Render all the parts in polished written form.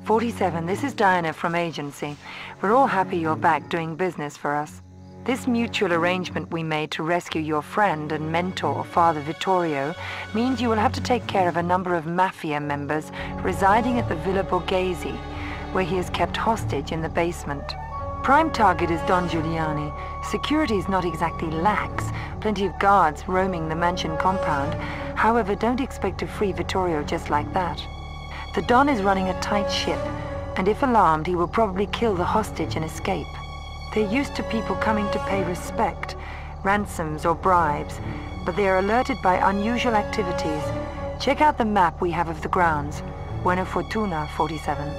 47, this is Diana from Agency. We're all happy you're back doing business for us. This mutual arrangement we made to rescue your friend and mentor, Father Vittorio, means you will have to take care of a number of Mafia members residing at the Villa Borghese, where he is kept hostage in the basement. Prime target is Don Giuliani. Security is not exactly lax, plenty of guards roaming the mansion compound. However, don't expect to free Vittorio just like that. The Don is running a tight ship, and if alarmed, he will probably kill the hostage and escape. They're used to people coming to pay respect, ransoms or bribes, but they are alerted by unusual activities. Check out the map we have of the grounds. Buena fortuna, 47.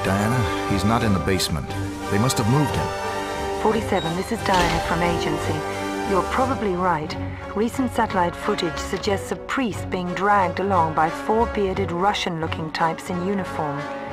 Diana. He's not in the basement. They must have moved him. 47, this is Diana from Agency. You're probably right. Recent satellite footage suggests a priest being dragged along by four bearded Russian-looking types in uniform.